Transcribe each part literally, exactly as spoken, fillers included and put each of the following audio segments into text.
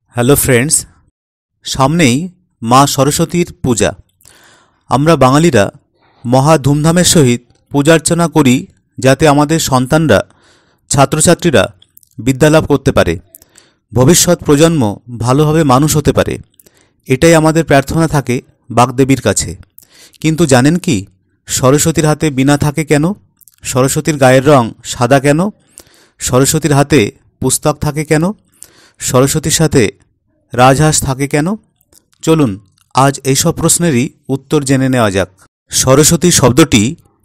Hello friends, সামনেই মা সরস্বতীর পূজা। আমরা বাঙালিরা মহা ধুমধামের সহিত পূজার্চনা করি যাতে আমাদের সন্তানরা, ছাত্রছাত্রীরা বিদ্যালাভ করতে পারে, ভবিষ্যৎ প্রজন্ম ভালোভাবে মানুষ হতে পারে। এটাই আমাদের প্রার্থনা থাকে বাগদেবীর কাছে। কিন্তু জানেন কি, সরস্বতীর হাতে বীণা থাকে কেন? সরস্বতীর গায়ের রং সাদা কেন? সরস্বতীর হাতে পুস্তক থাকে কেন? সরস্বতীর সাথে রাজহাঁস থাকে কেন? চলুন আজ এইসব প্রশ্নেরই উত্তর জেনে নেওয়া যাক। সরস্বতী শব্দটি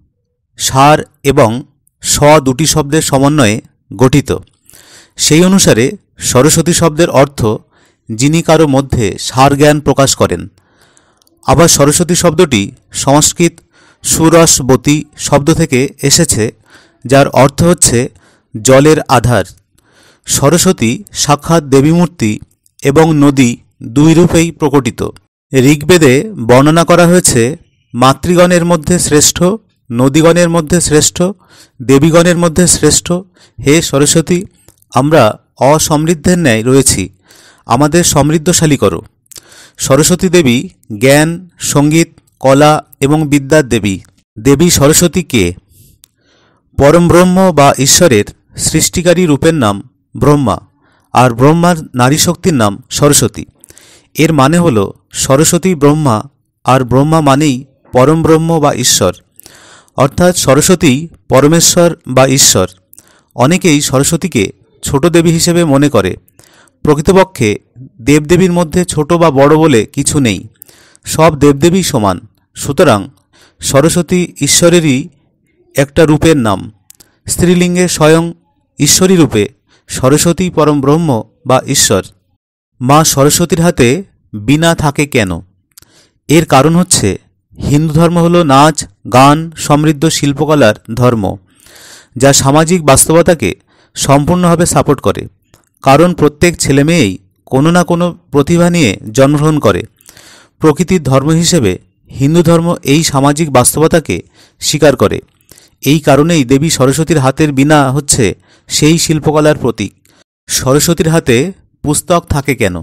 সার এবং স দুটি শব্দের সমন্বয়ে গঠিত। সেই অনুসারে সরস্বতী শব্দের অর্থ যিনি কারো মধ্যে সার জ্ঞান প্রকাশ করেন। আবার সরস্বতী শব্দটি সংস্কৃত সুরসবতী শব্দ থেকে এসেছে, যার অর্থ হচ্ছে জলের আধার। সরস্বতী সাক্ষাৎ দেবীমূর্তি এবং নদী দুই রূপেই প্রকটিত। ঋগ্বেদে বর্ণনা করা হয়েছে, মাতৃগণের মধ্যে শ্রেষ্ঠ, নদীগণের মধ্যে শ্রেষ্ঠ, দেবীগণের মধ্যে শ্রেষ্ঠ। হে সরস্বতী, আমরা অসমৃদ্ধের ন্যায় রয়েছি, আমাদের সমৃদ্ধশালী করো। সরস্বতী দেবী জ্ঞান, সঙ্গীত, কলা এবং বিদ্যার দেবী। দেবী সরস্বতী কে? পরমব্রহ্ম বা ঈশ্বরের সৃষ্টিকারী রূপের নাম ব্রহ্মা, আর ব্রহ্মার নারী শক্তির নাম সরস্বতী। এর মানে হল সরস্বতী ব্রহ্মা, আর ব্রহ্মা মানেই পরমব্রহ্ম বা ঈশ্বর, অর্থাৎ সরস্বতী পরমেশ্বর বা ঈশ্বর। অনেকেই সরস্বতীকে ছোট দেবী হিসেবে মনে করে। প্রকৃতপক্ষে দেবদেবীর মধ্যে ছোট বা বড় বলে কিছু নেই, সব দেবদেবী সমান। সুতরাং সরস্বতী ঈশ্বরেরই একটা রূপের নাম। স্ত্রীলিঙ্গে স্বয়ং ঈশ্বরী রূপে সরস্বতী পরম ব্রহ্ম বা ঈশ্বর। মা সরস্বতীর হাতে বীণা থাকে কেন? এর কারণ হচ্ছে, হিন্দু ধর্ম হল নাচ, গান সমৃদ্ধ শিল্পকলার ধর্ম, যা সামাজিক বাস্তবতাকে সম্পূর্ণভাবে সাপোর্ট করে। কারণ প্রত্যেক ছেলেমেয়েই কোনো না কোনো প্রতিভা নিয়ে জন্মগ্রহণ করে। প্রকৃতির ধর্ম হিসেবে হিন্দু ধর্ম এই সামাজিক বাস্তবতাকে স্বীকার করে। এই কারণেই দেবী সরস্বতীর হাতের বীণা হচ্ছে সেই শিল্পকলার প্রতীক। সরস্বতীর হাতে পুস্তক থাকে কেন?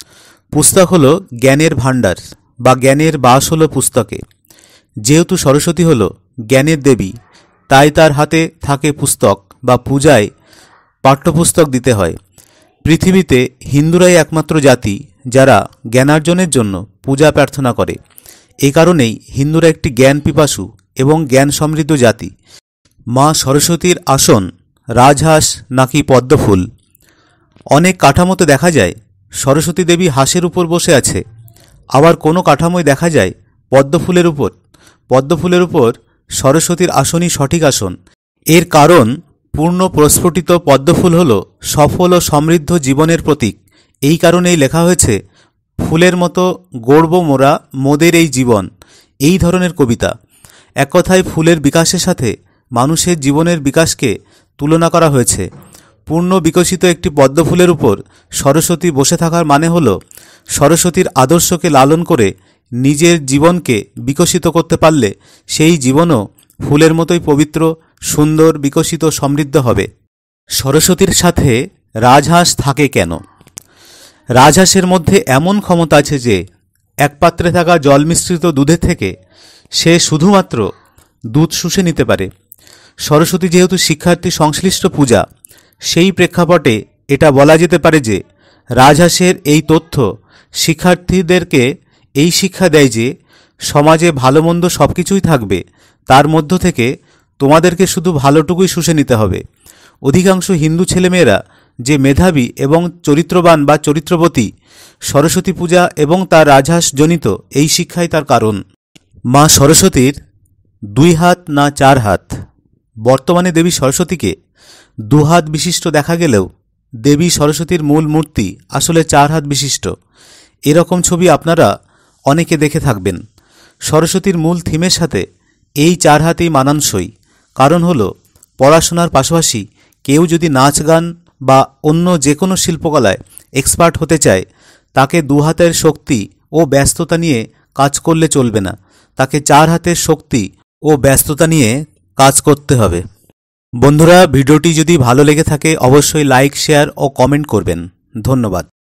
পুস্তক হল জ্ঞানের ভাণ্ডার বা জ্ঞানের বাস হল পুস্তকে। যেহেতু সরস্বতী হল জ্ঞানের দেবী, তাই তার হাতে থাকে পুস্তক বা পূজায় পাঠ্যপুস্তক দিতে হয়। পৃথিবীতে হিন্দুরাই একমাত্র জাতি যারা জ্ঞানার্জনের জন্য পূজা প্রার্থনা করে। এ কারণেই হিন্দুরা একটি জ্ঞান পিপাসু এবং জ্ঞান সমৃদ্ধ জাতি। মা সরস্বতীর আসন রাজহাঁস নাকি পদ্মফুল? অনেক কাঠামোতে দেখা যায় সরস্বতী দেবী হাঁসের উপর বসে আছে, আবার কোনো কাঠামোয় দেখা যায় পদ্মফুলের উপর। পদ্মফুলের উপর সরস্বতীর আসনই সঠিক আসন। এর কারণ, পূর্ণ প্রস্ফুটিত পদ্মফুল হল সফল ও সমৃদ্ধ জীবনের প্রতীক। এই কারণেই লেখা হয়েছে, ফুলের মতো গড়ব মোরা মোদের এই জীবন। এই ধরনের কবিতা। এক কথায় ফুলের বিকাশের সাথে মানুষের জীবনের বিকাশকে তুলনা করা হয়েছে। পূর্ণ বিকশিত একটি পদ্মফুলের উপর সরস্বতী বসে থাকার মানে হল সরস্বতীর আদর্শকে লালন করে নিজের জীবনকে বিকশিত করতে পারলে সেই জীবনও ফুলের মতোই পবিত্র, সুন্দর, বিকশিত, সমৃদ্ধ হবে। সরস্বতীর সাথে রাজহাঁস থাকে কেন? রাজহাঁসের মধ্যে এমন ক্ষমতা আছে যে এক পাত্রে থাকা জল মিশ্রিত দুধের থেকে সে শুধুমাত্র দুধ শুষে নিতে পারে। সরস্বতী যেহেতু শিক্ষার্থী সংশ্লিষ্ট পূজা, সেই প্রেক্ষাপটে এটা বলা যেতে পারে যে রাজহাঁসের এই তথ্য শিক্ষার্থীদেরকে এই শিক্ষা দেয় যে সমাজে ভালো মন্দ সব কিছুই থাকবে, তার মধ্য থেকে তোমাদেরকে শুধু ভালোটুকুই শুষে নিতে হবে। অধিকাংশ হিন্দু ছেলেমেয়েরা যে মেধাবী এবং চরিত্রবান বা চরিত্রবতী, সরস্বতী পূজা এবং তার রাজহাঁস জনিত এই শিক্ষাই তার কারণ। মা সরস্বতীর দুই হাত না চার হাত? বর্তমানে দেবী সরস্বতীকে দু হাত বিশিষ্ট দেখা গেলেও দেবী সরস্বতীর মূল মূর্তি আসলে চার হাত বিশিষ্ট। এরকম ছবি আপনারা অনেকে দেখে থাকবেন। সরস্বতীর মূল থিমের সাথে এই চার হাতেই মানানসই। কারণ হলো, পড়াশোনার পাশাপাশি কেউ যদি নাচ, গান বা অন্য যে কোনো শিল্পকলায় এক্সপার্ট হতে চায়, তাকে দু হাতের শক্তি ও ব্যস্ততা নিয়ে কাজ করলে চলবে না, তাকে চার হাতের শক্তি ও ব্যস্ততা নিয়ে কাজ করতে হবে। বন্ধুরা, ভিডিওটি যদি ভালো লেগে থাকে অবশ্যই লাইক, শেয়ার ও কমেন্ট করবেন। ধন্যবাদ।